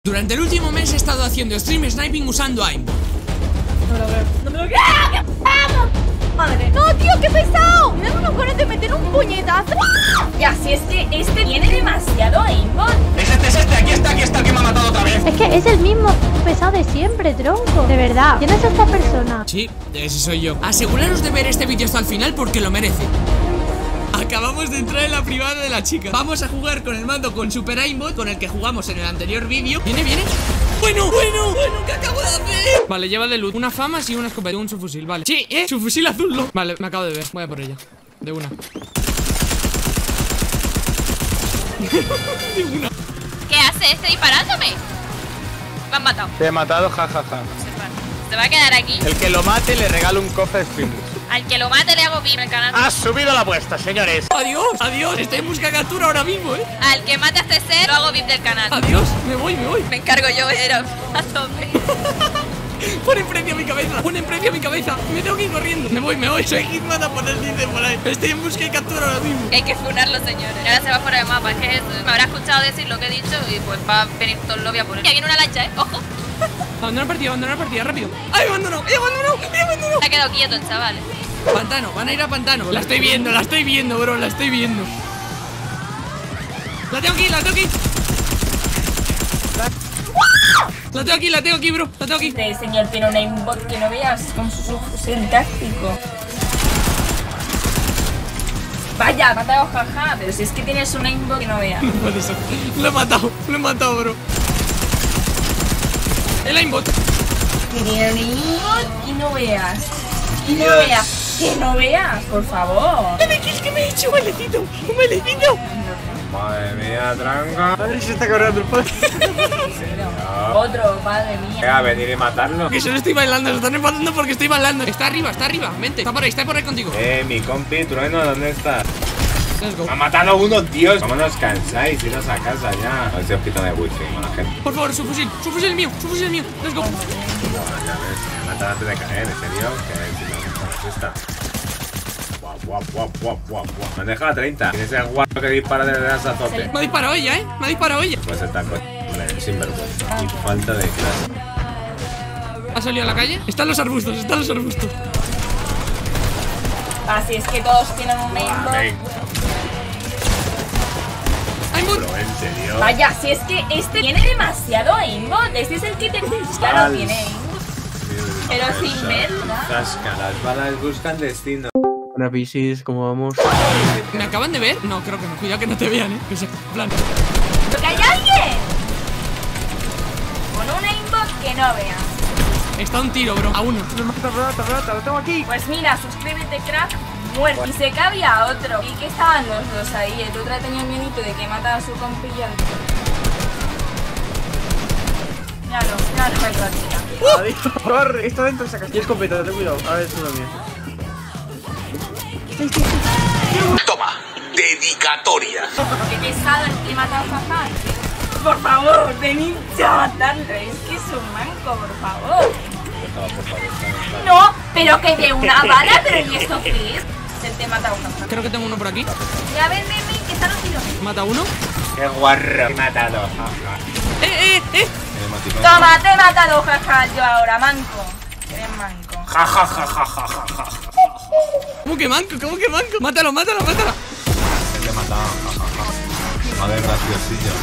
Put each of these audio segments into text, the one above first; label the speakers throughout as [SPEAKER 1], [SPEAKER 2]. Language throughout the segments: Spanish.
[SPEAKER 1] Durante el último mes he estado haciendo stream sniping usando aimbot.
[SPEAKER 2] No me lo veo. No me lo veo. ¡Ah! Madre. No, tío, qué pesado. Me dan unos cones de meter un puñetazo.
[SPEAKER 3] Ya, si es que este tiene demasiado aimbot.
[SPEAKER 4] Es este, aquí está, que me ha matado otra vez.
[SPEAKER 5] Es que es el mismo pesado de siempre, tronco. De verdad, ¿quién es esta persona?
[SPEAKER 1] Sí, ese soy yo. Aseguraros de ver este vídeo hasta el final porque lo merece. Acabamos de entrar en la privada de la chica. Vamos a jugar con el mando con Super Aimbot, con el que jugamos en el anterior vídeo. Viene. Bueno, ¿qué acabo de hacer? Vale, lleva de loot una famas y una escopeta, un subfusil, vale. Sí, subfusil azul, no. Vale, me acabo de ver, voy a por ella. De una.
[SPEAKER 3] ¿Qué hace este disparándome? Me han matado.
[SPEAKER 4] Te he matado, jajaja.
[SPEAKER 3] Se va a quedar aquí.
[SPEAKER 4] El que lo mate le regalo un cofre de Spinbus.
[SPEAKER 3] Al que lo mate le hago VIP en el canal.
[SPEAKER 4] ¡Has subido la apuesta, señores!
[SPEAKER 1] Adiós, estoy en busca de captura ahora mismo,
[SPEAKER 3] Al que mate a este ser, lo hago VIP del canal.
[SPEAKER 1] Adiós, me voy.
[SPEAKER 3] Me encargo yo, era a zombie.
[SPEAKER 1] Ponen precio a mi cabeza, me tengo que ir corriendo. Me voy, soy Hitman a poner dice por ahí. Estoy en busca de captura ahora mismo.
[SPEAKER 3] Hay que funarlo, señores. Y ahora se va fuera de mapa, es que me habrá escuchado decir lo que he dicho y pues va a venir todo el lobby a por él. Y viene una lancha, ojo.
[SPEAKER 1] Abandonar partida, rápido. ¡Ay, abandonado!
[SPEAKER 3] Se ha quedado quieto el chaval.
[SPEAKER 1] Pantano, van a ir a pantano. La estoy viendo, bro, la estoy viendo. La tengo aquí. La tengo aquí, bro.
[SPEAKER 3] Este señor tiene un aimbot que no veas con su fusil táctico. Vaya, matado, jaja. Pero si es que tienes un aimbot que no veas.
[SPEAKER 1] No puede ser. Lo he matado, bro. El aimbot.
[SPEAKER 3] Tiene un aimbot y no veas. Que no veas, por favor.
[SPEAKER 1] ¿Qué me he hecho? Un bailecito.
[SPEAKER 4] Madre mía, tranca. Se está corriendo el padre.
[SPEAKER 3] Otro, madre mía.
[SPEAKER 4] Venga, venir y matarlo.
[SPEAKER 1] Que solo estoy bailando, se están enfadando porque estoy bailando. Está arriba, vente. Está por ahí contigo.
[SPEAKER 4] Mi compi, Trueno, ¿dónde estás?
[SPEAKER 1] Let's go.
[SPEAKER 4] Me ha matado uno, Dios. ¿Cómo nos cansáis? Iros a casa ya. A ver si os quitan de wifi, mala gente.
[SPEAKER 1] Por favor, su fusil el mío. Let's go.
[SPEAKER 4] Ya ves, me matan antes de caer, ¿en serio? Que si no nos asusta. Guau. Me han dejado a 30. Tienes el guapo que dispara desde las a tope.
[SPEAKER 1] Me ha disparado ella,
[SPEAKER 4] Pues está con sinvergüenza. Y falta de clase.
[SPEAKER 1] ¿Ha salido a la calle? Están los arbustos.
[SPEAKER 3] Así es que todos tienen un aimbot.
[SPEAKER 4] Pero en serio.
[SPEAKER 3] Vaya, si es que este tiene demasiado aimbot. Este es el que te... Claro, tiene aimbot. Pero sin verla.
[SPEAKER 4] Las balas buscan destino.
[SPEAKER 6] Hola Piscis, ¿cómo vamos?
[SPEAKER 1] ¿Me acaban de ver? No, creo que no. Cuidado que no te vean, que se plan.
[SPEAKER 3] ¡Porque hay alguien! Con un aimbot que no veas.
[SPEAKER 1] Está un tiro, bro. A uno.
[SPEAKER 6] Lo tengo aquí.
[SPEAKER 3] Pues mira, suscríbete, crack. Muerto. Y sé que había otro. Y que estaban los dos ahí. El otro tenía el miedito de que mataba a su compilla. Míralo, el ratita.
[SPEAKER 6] Adiós. Corre, está dentro de esa casa. Y escopeta, ten cuidado. A ver, es una mía.
[SPEAKER 4] Toma, dedicatoria.
[SPEAKER 3] Qué pesado el que mata a Jaja. Por favor, venid a matarlo. Es que es un manco, por favor. No, pero que de una bala, pero ¿y esto qué es? Se te mata uno.
[SPEAKER 1] Creo que tengo uno por aquí.
[SPEAKER 3] Ya ven, que están los tiros.
[SPEAKER 1] Mata uno.
[SPEAKER 4] Qué guarro. He matado.
[SPEAKER 3] Toma, te he matado, jaja. Yo ahora, manco. Eres manco.
[SPEAKER 4] Ja.
[SPEAKER 1] ¿Cómo que manco? Mátalo.
[SPEAKER 4] Te he matado. A ver, graciosillo.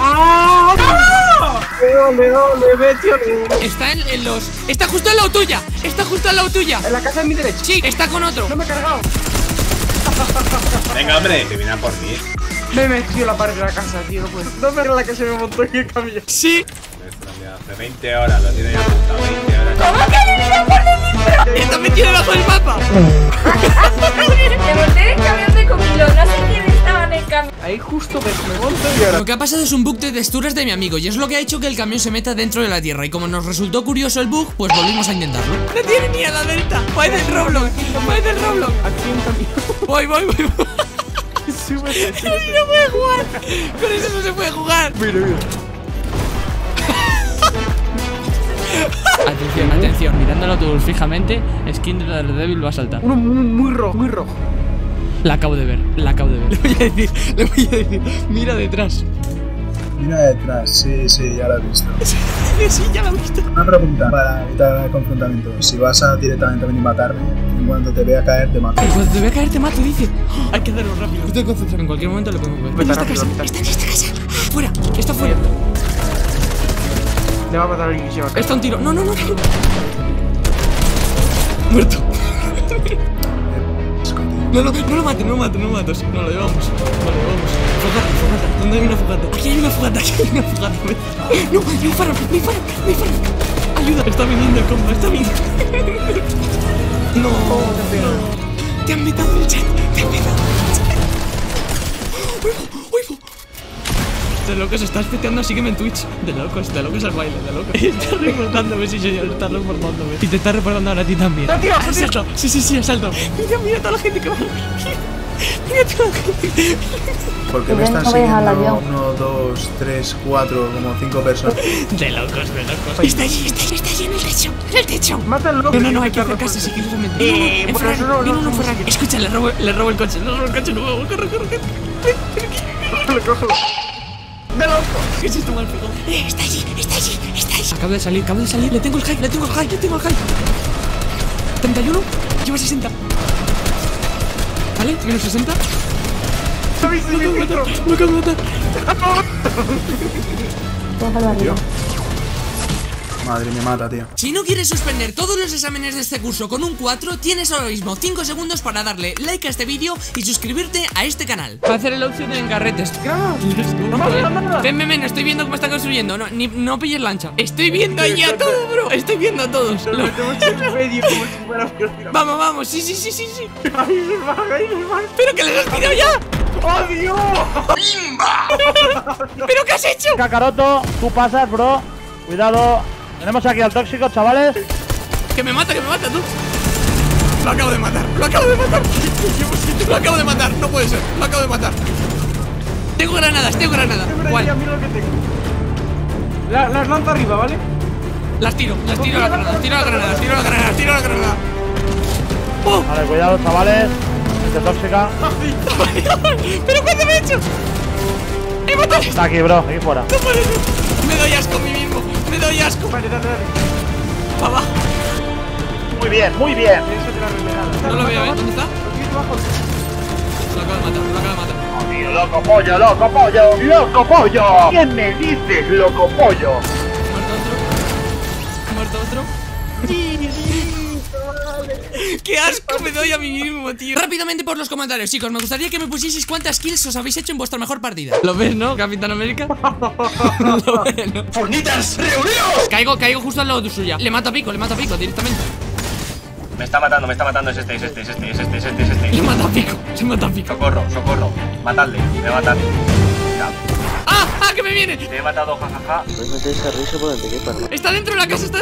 [SPEAKER 6] Le metió.
[SPEAKER 1] Está en los... Está justo al lado tuya.
[SPEAKER 6] En la casa de mi derecha.
[SPEAKER 1] Sí, está con otro.
[SPEAKER 6] No me he cargado.
[SPEAKER 4] Venga, hombre, que viene a por mí.
[SPEAKER 6] Me metió la pared de la casa, tío. Pues no me la que se me montó en el camión.
[SPEAKER 1] Sí.
[SPEAKER 4] Hace 20 horas, lo tiene ya apuntado. 20 horas.
[SPEAKER 3] ¿Cómo que le viene por el libro?
[SPEAKER 1] Está metido debajo del mapa.
[SPEAKER 3] Me monté en el camión de Comilo. No sé quién estaba en el camión.
[SPEAKER 6] Ahí justo me monto y ahora.
[SPEAKER 1] Lo que ha pasado es un bug de texturas de mi amigo y es lo que ha hecho que el camión se meta dentro de la tierra. Y como nos resultó curioso el bug, pues volvimos a intentarlo. No tiene ni a la delta. Va del Roblox.
[SPEAKER 6] Aquí un camión.
[SPEAKER 1] Voy.
[SPEAKER 6] Súbete.
[SPEAKER 1] No puede jugar. Con eso no se puede jugar.
[SPEAKER 6] Mira.
[SPEAKER 7] Atención, mirándolo todo fijamente, skin de Daredevil va a saltar.
[SPEAKER 6] Uno muy rojo.
[SPEAKER 7] La acabo de ver.
[SPEAKER 1] Le voy a decir, mira detrás.
[SPEAKER 8] Mira detrás, sí, ya lo he visto.
[SPEAKER 1] Sí, ya lo he visto.
[SPEAKER 8] Una pregunta para evitar el confrontamiento. Si vas a directamente venir a matarme, en cuanto te vea caer, te mato.
[SPEAKER 1] Cuando te vea caer, te mato, dice. Hay que hacerlo rápido. Estoy concentrado. En cualquier momento lo podemos ver.
[SPEAKER 6] Vete
[SPEAKER 1] ¿Dónde está
[SPEAKER 6] rápido,
[SPEAKER 1] casa? Está en esta casa. Fuera. Está fuera.
[SPEAKER 6] Le va a matar al inicio.
[SPEAKER 1] Está un tiro. No. Muerto. No lo mates. No, lo llevamos. Fogata. ¿Dónde hay una fogata? Aquí hay una fogata. No, hay un faro. Ayuda. Está viniendo el combo. No. Te han metido el chat. ¡Uy! De locos, estás peteando, sígueme en Twitch. De locos al baile, de locos. Estás reportándome, sí señor, estás reportándome. Y te estás reportando ahora a ti también. ¡Asalto! Sí, asalto. Mira toda la gente que va. Mira toda la gente.
[SPEAKER 8] ¿Por qué me están siguiendo 1, 2, 3, 4, como 5 personas?
[SPEAKER 1] De locos. Está allí en el techo.
[SPEAKER 6] Mátalo.
[SPEAKER 1] No, hay que acercarse sigilosamente. Viene uno Ferrari. Escucha, le robo el coche. No, corre.
[SPEAKER 6] Lo cojo. ¡De loco!
[SPEAKER 1] ¿Qué es esto, mal pegado? Está allí. Acabo de salir. Le tengo el high. 31. Lleva 60. ¿Vale? Menos 60. Lo acabo de matar.
[SPEAKER 8] Madre, me mata, tío.
[SPEAKER 1] Si no quieres suspender todos los exámenes de este curso con un 4, tienes ahora mismo 5 segundos para darle like a este vídeo y suscribirte a este canal. Va a hacer el opción en carretes. Ven, estoy viendo cómo está construyendo. No pilles lancha. Estoy viendo ahí a todo, bro. Estoy viendo a todos. Vamos. Sí.
[SPEAKER 6] Ahí les va.
[SPEAKER 1] ¡Pero que les has tirado ya!
[SPEAKER 6] ¡Oh, Dios!
[SPEAKER 1] ¡Pimba! ¿Pero qué has hecho?
[SPEAKER 9] Kakaroto, tú pasas, bro. Cuidado. Tenemos aquí al tóxico, chavales.
[SPEAKER 1] Que me mata, tú. Lo acabo de matar. No puede ser. Lo acabo de matar. Tengo granadas. ¿Cuál?
[SPEAKER 6] Mira lo que tengo. Las lanzo arriba, ¿vale?
[SPEAKER 1] Las tiro a la granada. Tiro la granada. ¡Oh!
[SPEAKER 9] Vale, cuidado, chavales. Gente tóxica.
[SPEAKER 1] ¿Pero cuánto me he hecho? ¡He matado!
[SPEAKER 9] Está aquí, bro. Aquí fuera.
[SPEAKER 1] No puede ser. Me doy asco a mí mismo.
[SPEAKER 6] Vale, dale.
[SPEAKER 1] Pa' abajo.
[SPEAKER 9] Muy bien.
[SPEAKER 6] Eso de la revelada.
[SPEAKER 1] No lo veo, ¿eh? ¿Dónde está?
[SPEAKER 6] Aquí abajo.
[SPEAKER 1] Lo acabo de matar.
[SPEAKER 9] Oh, tío, loco pollo. ¿Quién me dices, loco pollo?
[SPEAKER 1] Muerto otro. ¡Qué asco me doy a mí mismo, tío! Rápidamente por los comentarios, chicos. Me gustaría que me pusieseis cuántas kills os habéis hecho en vuestra mejor partida. ¿Lo ves, no, Capitán América? Lo ves, ¿no?
[SPEAKER 10] ¡Fornitas, reunidos!
[SPEAKER 1] Caigo justo al lado de suya. Le mato a pico directamente.
[SPEAKER 10] Me está matando, es este.
[SPEAKER 1] Le mata a pico.
[SPEAKER 10] Socorro. Matadle, me matan.
[SPEAKER 1] ¡Ah! ¡Que me viene!
[SPEAKER 10] Te he matado, jajaja.
[SPEAKER 1] Está dentro de la casa.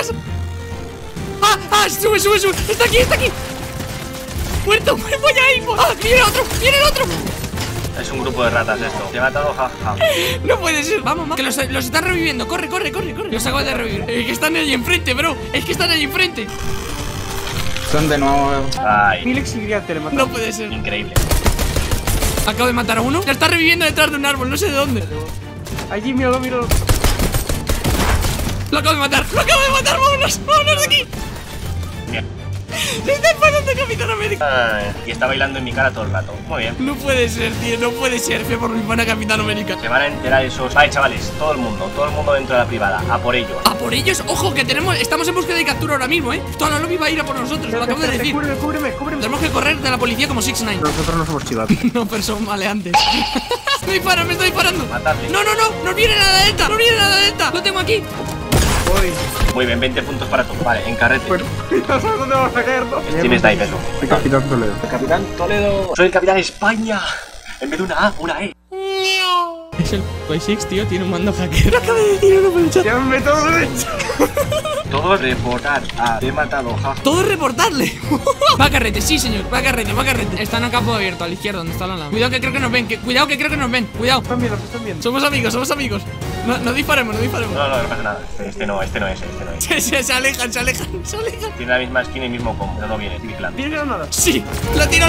[SPEAKER 1] ¡Ah! ¡Sube! ¡Está aquí! ¡Muerto! ¡Voy a ir! ¡Ah! ¡Viene el otro!
[SPEAKER 10] Es un grupo de ratas esto. Te he matado, jajaja.
[SPEAKER 1] No puede ser. Vamos. Que los están reviviendo. Corre. Los acabo de revivir. Es que están ahí enfrente, bro.
[SPEAKER 6] Son de nuevo.
[SPEAKER 10] Ay.
[SPEAKER 6] 1000 exiliados te le matan.
[SPEAKER 1] No puede ser.
[SPEAKER 10] Increíble.
[SPEAKER 1] Acabo de matar a uno. Lo está reviviendo detrás de un árbol. No sé de dónde.
[SPEAKER 6] Allí, míralo.
[SPEAKER 1] Lo acabo de matar. Vámonos de aquí.
[SPEAKER 10] Bien.
[SPEAKER 1] Se está enfadando Capitán América.
[SPEAKER 10] Y está bailando en mi cara todo el rato. Muy bien.
[SPEAKER 1] No puede ser, tío. Fe por mi pana Capitán América.
[SPEAKER 10] Se van a enterar esos. Vale, chavales, todo el mundo dentro de la privada. A por ellos.
[SPEAKER 1] A por ellos, ojo, que estamos en búsqueda de captura ahora mismo, Toda la lobby va a ir a por nosotros, lo acabo de decir.
[SPEAKER 6] Cúbreme.
[SPEAKER 1] Tenemos que correr de la policía como 6ix9ine.
[SPEAKER 6] Nosotros no somos chivas.
[SPEAKER 1] No, pero son maleantes. Me estoy disparando.
[SPEAKER 10] Matadle.
[SPEAKER 1] No viene nada de delta. Lo tengo aquí.
[SPEAKER 10] Muy bien, 20 puntos para tú. Vale, en carrete.
[SPEAKER 6] Bueno, no sabes dónde vamos a caer, ¿no?
[SPEAKER 10] Tienes sniper.
[SPEAKER 6] El Capitán Toledo.
[SPEAKER 10] El Capitán Toledo. Soy el Capitán España. En vez de una A, una E.
[SPEAKER 1] Es el P6, tío, tiene un mando hacker. Lo acabo de decir uno por el chat.
[SPEAKER 6] Llámame todo derecho.
[SPEAKER 10] Todo reportar. Te he matado, ja.
[SPEAKER 1] Todo reportarle. Va a carrete, sí, señor. Va a carrete. Están a campo abierto, a la izquierda, donde está la lava. Cuidado que creo que nos ven. Cuidado.
[SPEAKER 6] Están viendo.
[SPEAKER 1] Somos amigos. No disparemos.
[SPEAKER 10] No pasa nada. Este no es.
[SPEAKER 1] Se alejan.
[SPEAKER 10] Tiene la misma skin y el mismo combo. No viene. Vigilante.
[SPEAKER 6] ¿Tienes granadas?
[SPEAKER 1] Sí. La tiro.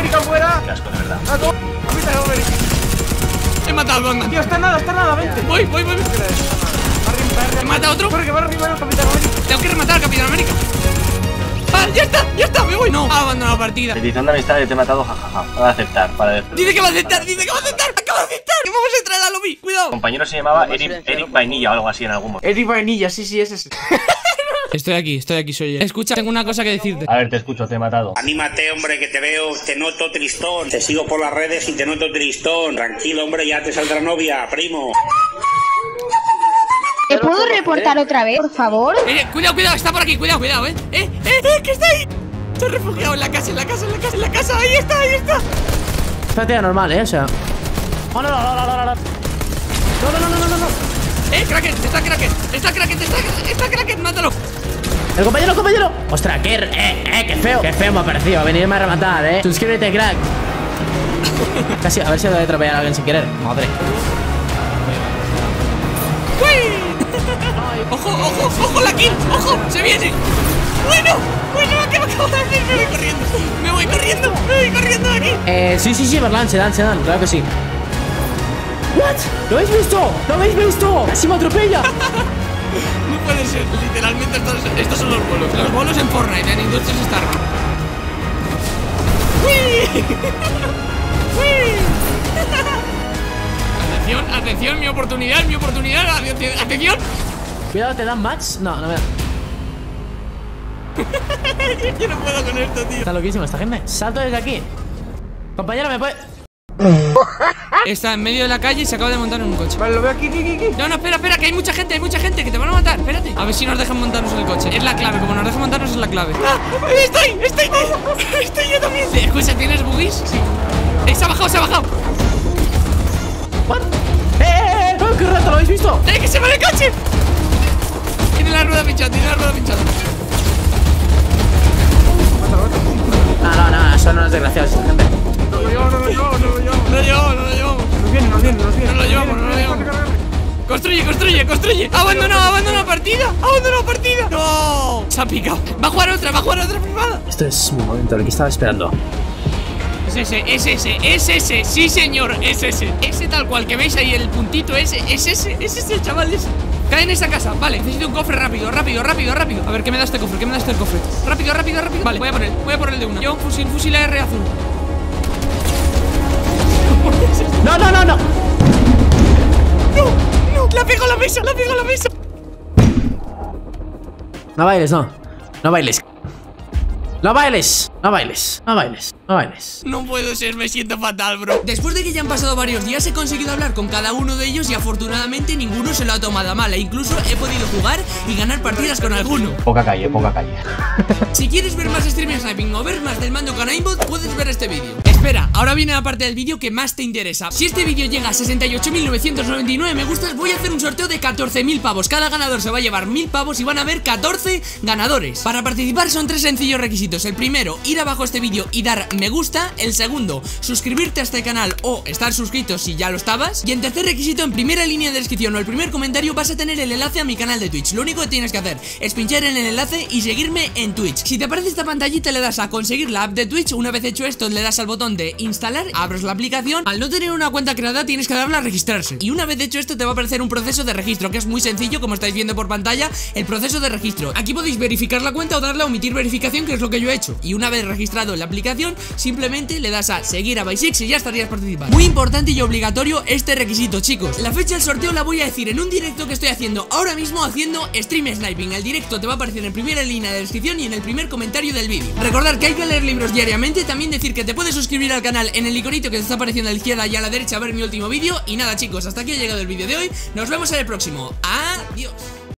[SPEAKER 6] América fuera.
[SPEAKER 10] Qué asco, de verdad.
[SPEAKER 6] Capitán América.
[SPEAKER 1] He matado al Batman.
[SPEAKER 6] Tío, está nada, vente.
[SPEAKER 1] Voy. ¿He matado a otro?
[SPEAKER 6] Corre, que va arriba el Capitán América.
[SPEAKER 1] Tengo que rematar al Capitán América. ¡Ah, ya está! ¡Me voy! No, ha abandonado la partida.
[SPEAKER 10] Petición de amistad y te he matado, jajaja. Va a aceptar, para después.
[SPEAKER 1] Dice que va a aceptar. Acaba de aceptar. Que vamos a entrar a la lobby. Cuidado.
[SPEAKER 10] Mi compañero se llamaba Eric Vainilla o algo así en algún momento.
[SPEAKER 6] Eric Vainilla, sí, es ese.
[SPEAKER 7] Estoy aquí, soy yo. Escucha, tengo una cosa que decirte.
[SPEAKER 10] A ver, te escucho, te he matado.
[SPEAKER 11] Anímate, hombre, que te veo, te noto tristón. Te sigo por las redes y te noto tristón. Tranquilo, hombre, ya te saldrá novia, primo.
[SPEAKER 5] ¿Te puedo reportar otra vez, por favor?
[SPEAKER 1] Cuidado, está por aquí, cuidado, que está ahí. Se ha refugiado en la casa, ahí está.
[SPEAKER 7] Es partida normal, o sea. Oh, no.
[SPEAKER 1] Kraken, está Kraken, mátalo.
[SPEAKER 7] El compañero. Ostras, qué feo me ha parecido. A venirme a rematar, Suscríbete, crack. Casi, a ver si voy a atropellar a alguien sin querer. Madre.
[SPEAKER 1] ¡Uy! ¡Ojo, la kill! ¡Ojo! ¡Se viene! Bueno, ¿qué me acabo de hacer? Me voy corriendo de aquí.
[SPEAKER 7] Sí, Berlán, se dan, claro que sí. ¿What? ¿Lo habéis visto? ¡Casi me atropella!
[SPEAKER 1] No puede ser, literalmente estos son los bolos. Los bolos en Fortnite, en Industrias Starcraft. ¡Uy! Atención, mi oportunidad, atención.
[SPEAKER 7] Cuidado, ¿te dan match? No me dan.
[SPEAKER 1] Yo no puedo con esto, tío.
[SPEAKER 7] Está loquísimo esta gente. Salto desde aquí. Compañero, ¿me puede...?
[SPEAKER 1] Está en medio de la calle y se acaba de montar en un coche.
[SPEAKER 6] Vale, lo veo aquí.
[SPEAKER 1] No, espera, que hay mucha gente, que te van a matar. Espérate. A ver si nos dejan montarnos en el coche. Es la clave, como nos dejan montarnos es la clave. Estoy yo también. Escucha, ¿tienes buggies? Sí. Se ha bajado.
[SPEAKER 7] ¿What? ¡Qué rato! ¿Lo habéis visto?
[SPEAKER 1] ¡Que se va el coche! Tiene la rueda pinchada.
[SPEAKER 7] No, son unos desgraciados esta gente.
[SPEAKER 6] No lo llevamos. Nos vienen.
[SPEAKER 1] Construye. Abandonado la partida. No. Se ha picado. Va a jugar otra privada.
[SPEAKER 7] Esto es mi momento, lo que estaba esperando.
[SPEAKER 1] Es ese, sí señor, es ese. Ese tal cual que veis ahí el puntito, es ese, chavales. Cae en esa casa, vale, necesito un cofre rápido. A ver, ¿qué me da este cofre? Rápido. Vale, voy a por el de una. Yo un fusil AR azul.
[SPEAKER 7] No.
[SPEAKER 1] No, la pego a la mesa.
[SPEAKER 7] No bailes.
[SPEAKER 1] No puedo ser, me siento fatal, bro. Después de que ya han pasado varios días, he conseguido hablar con cada uno de ellos y afortunadamente ninguno se lo ha tomado a mal. E incluso he podido jugar y ganar partidas con alguno.
[SPEAKER 10] Poca calle.
[SPEAKER 1] Si quieres ver más stream sniping o ver más del mando con aimbot, puedes ver este vídeo. Espera, ahora viene la parte del vídeo que más te interesa. Si este vídeo llega a 68.999 me gustas, voy a hacer un sorteo de 14.000 pavos. Cada ganador se va a llevar 1.000 pavos y van a haber 14 ganadores. Para participar son 3 sencillos requisitos. El primero, ir abajo a este vídeo y dar me gusta. El segundo, suscribirte a este canal o estar suscrito si ya lo estabas. Y en tercer requisito, en primera línea de descripción o el primer comentario vas a tener el enlace a mi canal de Twitch. Lo único que tienes que hacer es pinchar en el enlace y seguirme en Twitch. Si te aparece esta pantallita le das a conseguir la app de Twitch. Una vez hecho esto le das al botón de instalar, abres la aplicación. Al no tener una cuenta creada tienes que darle a registrarse. Y una vez hecho esto te va a aparecer un proceso de registro que es muy sencillo, como estáis viendo por pantalla, el proceso de registro. Aquí podéis verificar la cuenta o darle a omitir verificación, que es lo que yo he hecho. Y una vez registrado en la aplicación, simplemente le das a seguir a Bysix y ya estarías participando. Muy importante y obligatorio este requisito, chicos. La fecha del sorteo la voy a decir en un directo que estoy haciendo ahora mismo, haciendo stream sniping. El directo te va a aparecer en primera línea de descripción y en el primer comentario del vídeo. Recordar que hay que leer libros diariamente. También decir que te puedes suscribir al canal en el iconito que te está apareciendo a la izquierda y a la derecha a ver mi último vídeo. Y nada, chicos, hasta aquí ha llegado el vídeo de hoy. Nos vemos en el próximo. Adiós.